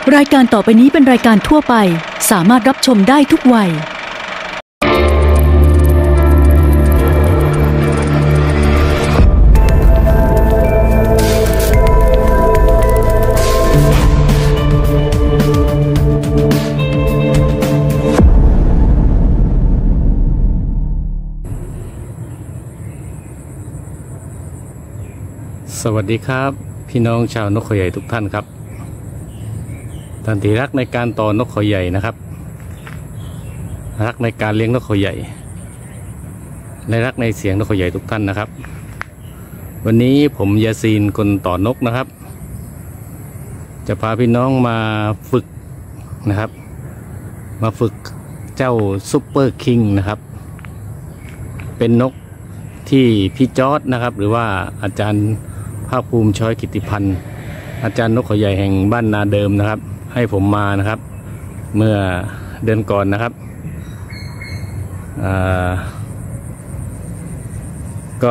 รายการต่อไปนี้เป็นรายการทั่วไปสามารถรับชมได้ทุกวัยสวัสดีครับพี่น้องชาวนกเขาใหญ่ทุกท่านครับท่านที่รักในการต่อนกเขาใหญ่นะครับรักในการเลี้ยงนกเขาใหญ่และรักในเสียงนกเขาใหญ่ทุกท่านนะครับวันนี้ผมยาซีนคนต่อนกนะครับจะพาพี่น้องมาฝึกนะครับมาฝึกเจ้าซุปเปอร์คิงนะครับเป็นนกที่พี่จอร์จนะครับหรือว่าอาจารย์ภาคภูมิช้อยกิตติพันธ์อาจารย์นกเขาใหญ่แห่งบ้านนาเดิมนะครับให้ผมมานะครับเมื่อเดือนก่อนนะครับก็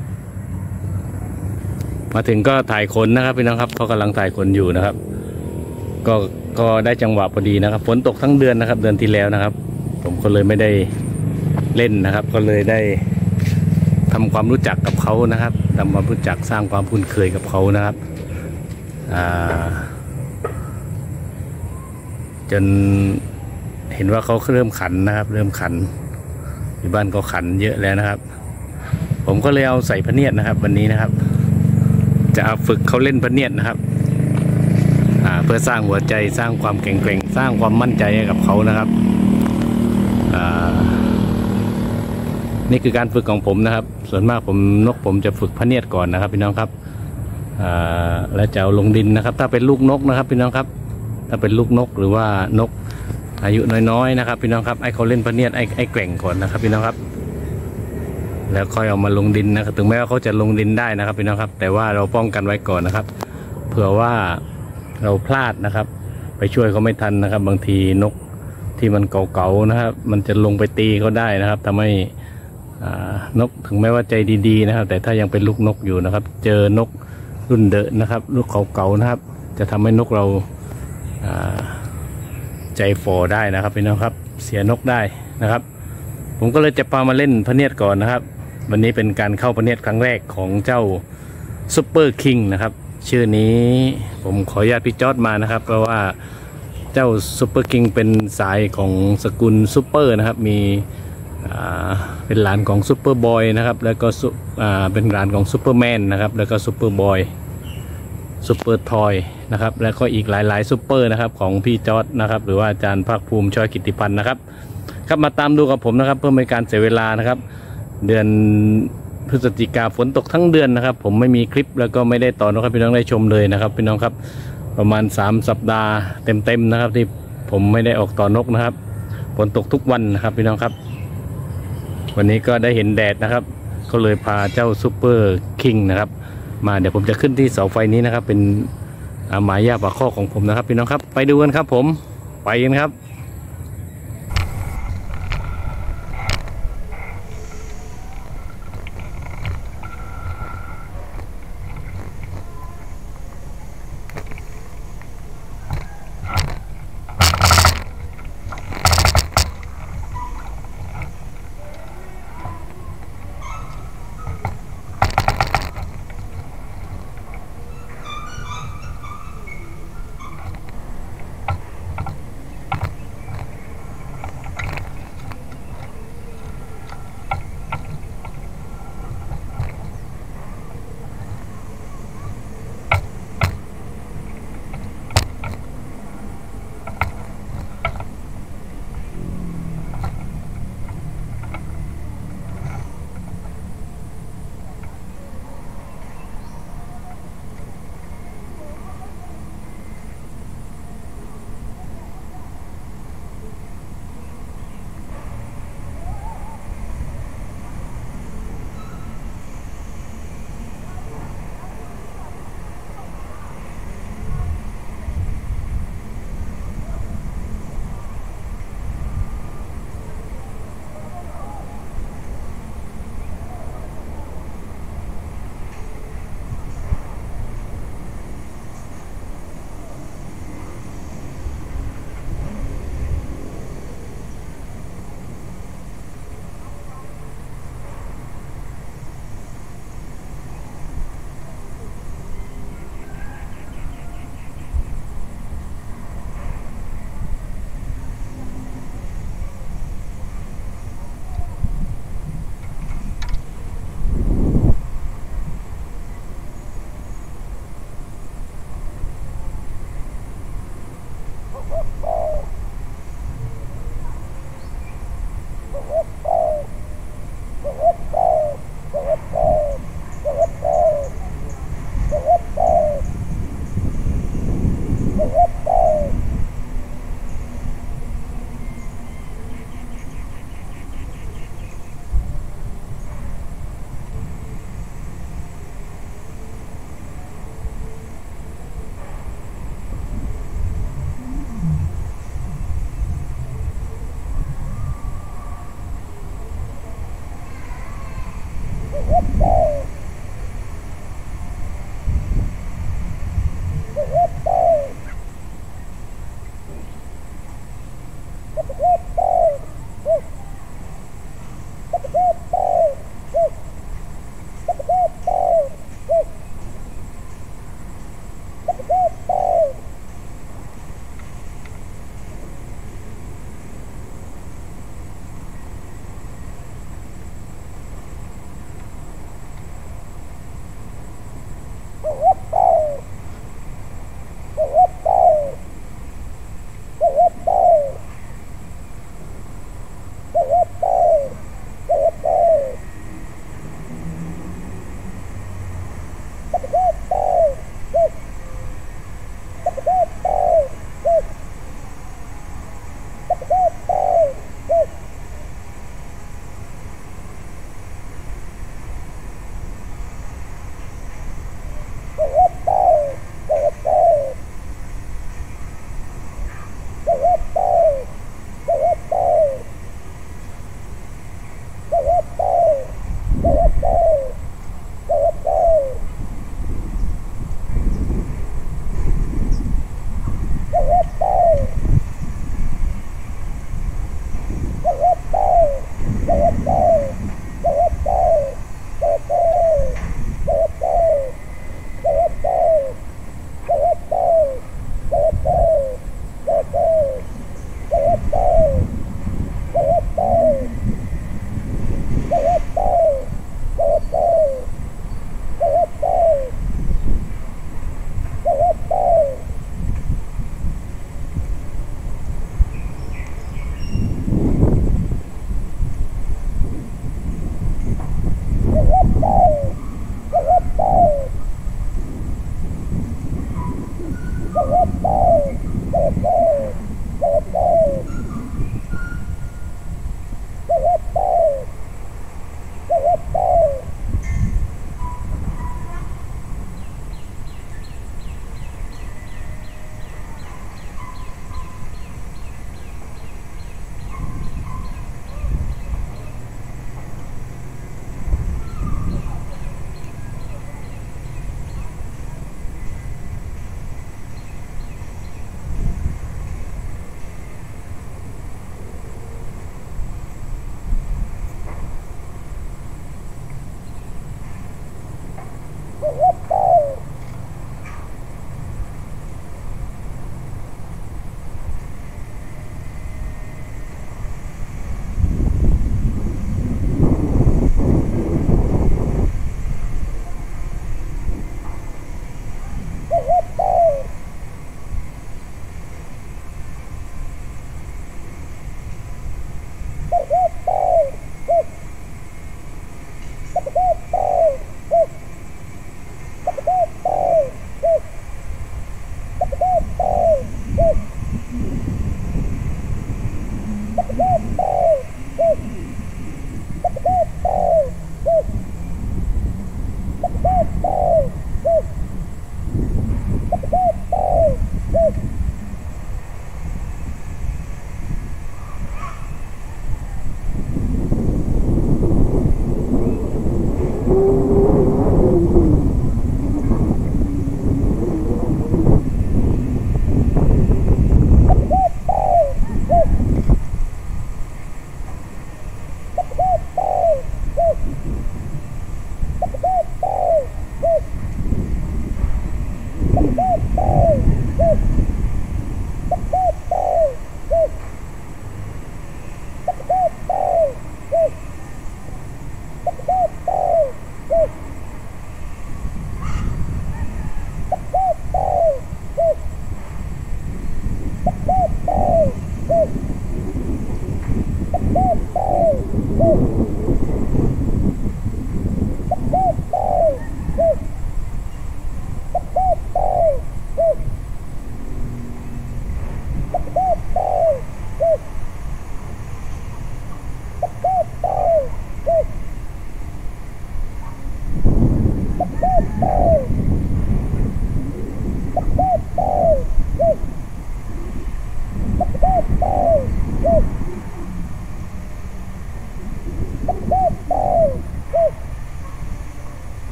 มาถึงก็ถ่ายขนนะครับพี่น้องครับเขากำลังถ่ายขนอยู่นะครับก็ได้จังหวะพอดีนะครับฝนตกทั้งเดือนนะครับเดือนที่แล้วนะครับผมก็เลยไม่ได้เล่นนะครับก็เลยได้ทำความรู้จักกับเขานะครับทำความรู้จักสร้างความคุ้นเคยกับเขานะครับจนเห็นว่าเขาเริ่มขันนะครับเริ่มขันที่บ้านก็ขันเยอะแล้วนะครับผมก็เลยเอาใส่พเนียดนะครับวันนี้นะครับจะเอาฝึกเขาเล่นพเนียดนะครับเพื่อสร้างหัวใจสร้างความแข็งแกร่งสร้างความมั่นใจให้กับเขานะครับนี่คือการฝึกของผมนะครับส่วนมากผมจะฝึกพเนียดก่อนนะครับพี่น้องครับแล้วจะเอาลงดินนะครับถ้าเป็นลูกนกนะครับพี่น้องครับถ้าเป็นลูกนกหรือว่านกอายุน้อยๆนะครับพี่น้องครับไอ้เขาเล่นพเนียดไอ้แกว่งก่อนนะครับพี่น้องครับแล้วค่อยเอามาลงดินนะครับถึงแม้ว่าเขาจะลงดินได้นะครับพี่น้องครับแต่ว่าเราป้องกันไว้ก่อนนะครับเผื่อว่าเราพลาดนะครับไปช่วยเขาไม่ทันนะครับบางทีนกที่มันเก่าๆนะครับมันจะลงไปตีเขาได้นะครับทำให้นกถึงแม้ว่าใจดีๆนะครับแต่ถ้ายังเป็นลูกนกอยู่นะครับเจอนกรุ่นเดอะนะครับลูกเก่าๆนะครับจะทำให้นกเราใจฝ่อได้นะครับพี่น้องครับเสียนกได้นะครับผมก็เลยจะพามาเล่นพเนียดก่อนนะครับวันนี้เป็นการเข้าพเนียดครั้งแรกของเจ้าซุปเปอร์คิงนะครับชื่อนี้ผมขออนุญาตพี่จอร์จมานะครับเพราะว่าเจ้าซุปเปอร์คิงเป็นสายของสกุลซุปเปอร์นะครับมีเป็นหลานของซุปเปอร์บอยนะครับแล้วก็เป็นหลานของซุปเปอร์แมนนะครับแล้วก็ซุปเปอร์บอยซุปเปอร์ทอยนะครับแล้วก็อีกหลายๆซุปเปอร์นะครับของพี่จอร์จนะครับหรือว่าอาจารย์ภาคภูมิช้อยกิตติพันธ์นะครับครับมาตามดูกับผมนะครับเพื่อไม่ให้การเสียเวลานะครับเดือนพฤศจิกาฝนตกทั้งเดือนนะครับผมไม่มีคลิปแล้วก็ไม่ได้ต่อนะครับพี่น้องได้ชมเลยนะครับพี่น้องครับประมาณ3 สัปดาห์เต็มๆนะครับที่ผมไม่ได้ออกต่อนกนะครับฝนตกทุกวันนะครับพี่น้องครับวันนี้ก็ได้เห็นแดดนะครับก็เลยพาเจ้าซุปเปอร์คิงนะครับมาเดี๋ยวผมจะขึ้นที่เสาไฟนี้นะครับเป็นหมายย่าปากข้อของผมนะครับพี่น้องครับไปดูกันครับผมไปกันครับ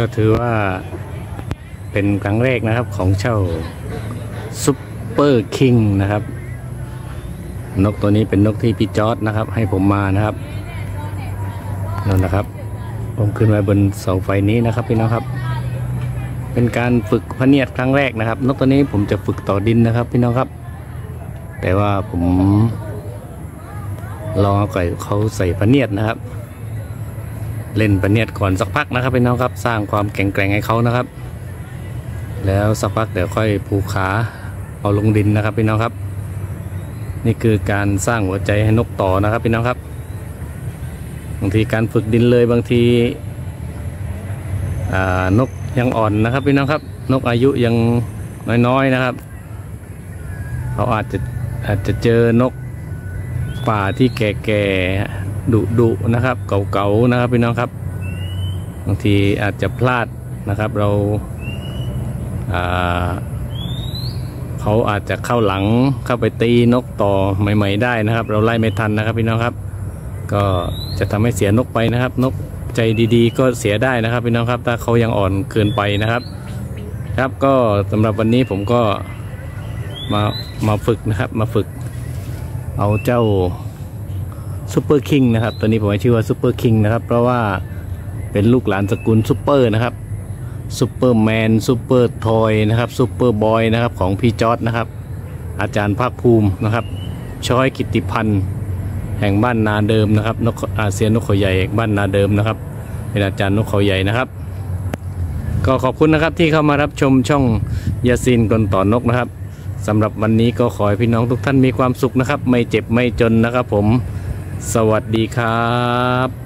ก็ถือว่าเป็นครั้งแรกนะครับของเจ้าซุปเปอร์คิงนะครับนกตัวนี้เป็นนกที่พี่จอร์จนะครับให้ผมมานะครับนั่นนะครับผมขึ้นมาบนเสาไฟนี้นะครับพี่น้องครับเป็นการฝึกพะเนียดครั้งแรกนะครับนกตัวนี้ผมจะฝึกต่อดินนะครับพี่น้องครับแต่ว่าผมลองเอาไก่เขาใส่พะเนียดนะครับเล่นพะเนียดก่อนสักพักนะครับพี่น้องครับสร้างความแข็งแกร่งให้เขานะครับแล้วสักพักเดี๋ยวค่อยผูกขาเอาลงดินนะครับพี่น้องครับนี่คือการสร้างหัวใจให้นกต่อนะครับพี่น้องครับบางทีการฝึกดินเลยบางทีนกยังอ่อนนะครับพี่น้องครับนกอายุยังน้อยๆนะครับเขาอาจจะเจอนกป่าที่แก่ๆดุนะครับเก่าๆนะครับพี่น้องครับบางทีอาจจะพลาดนะครับเราเขาอาจจะเข้าหลังเข้าไปตีนกต่อใหม่ๆได้นะครับเราไล่ไม่ทันนะครับพี่น้องครับก็จะทำให้เสียนกไปนะครับนกใจดีๆก็เสียได้นะครับพี่น้องครับถ้าเขายังอ่อนเกินไปนะครับครับก็สำหรับวันนี้ผมก็มาฝึกนะครับมาฝึกเอาเจ้าซุปเปอร์คิงนะครับตัวนี้ผมให้ชื่อว่าซุปเปอร์คิงนะครับเพราะว่าเป็นลูกหลานสกุลซุปเปอร์นะครับซุปเปอร์แมนซุปเปอร์ทอยนะครับซุปเปอร์บอยนะครับของพี่จอร์จนะครับอาจารย์ภาคภูมินะครับช้อยกิตติพันธ์แห่งบ้านนาเดิมนะครับนกอาเซียนนกเขาใหญ่บ้านนาเดิมนะครับเป็นอาจารย์นกเขาใหญ่นะครับก็ขอบคุณนะครับที่เข้ามารับชมช่องยาซีนกลต่อนกนะครับสำหรับวันนี้ก็ขอให้พี่น้องทุกท่านมีความสุขนะครับไม่เจ็บไม่จนนะครับผมสวัสดีครับ